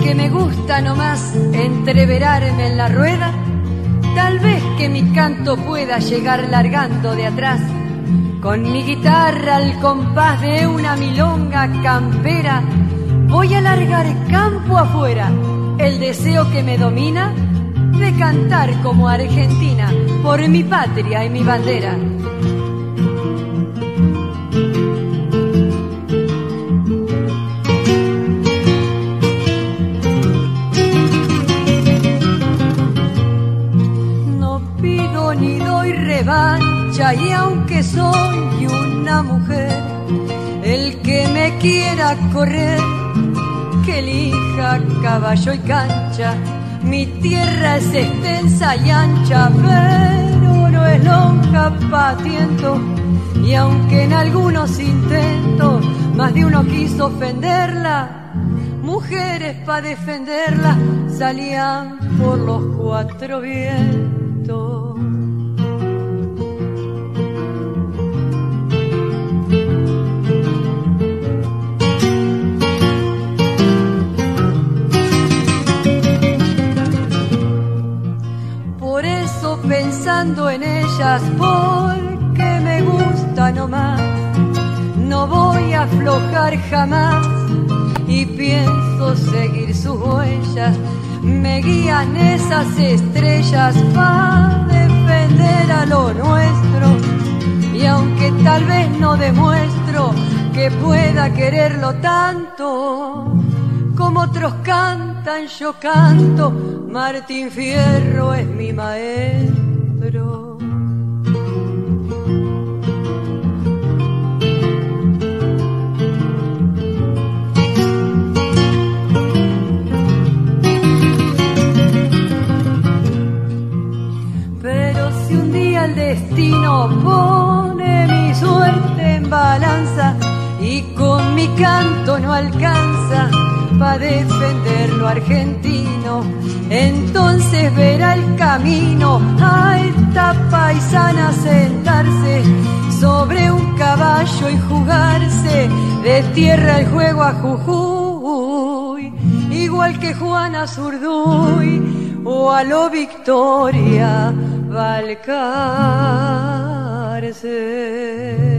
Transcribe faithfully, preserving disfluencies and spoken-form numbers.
que me gusta nomás entreverarme en la rueda, tal vez que mi canto pueda llegar largando de atrás, con mi guitarra al compás de una milonga campera, voy a largar campo afuera el deseo que me domina de cantar como argentina por mi patria y mi bandera. No pido ni doy revancha, y aunque soy una mujer, el que me quiera correr, que elija caballo y cancha. Mi tierra es extensa y ancha, pero no es lonja pa' tiento. Y aunque en algunos intentos más de uno quiso ofenderla, mujeres pa' defenderla salían por los cuatro vientos. Pensando en ellas porque me gusta nomás, no voy a aflojar jamás y pienso seguir sus huellas. Me guían esas estrellas para defender a lo nuestro, y aunque tal vez no demuestro que pueda quererlo tanto como otros cantan, yo canto. Martín Fierro es mi maestro. Pero si un día el destino pone mi suerte en balanza y con mi canto no alcanza pa' defender lo argentino, entonces verá el camino a esta paisana sentarse sobre un caballo y jugarse de tierra el juego a Jujuy, igual que Juana Zurduy o a lo Victoria Valcarce.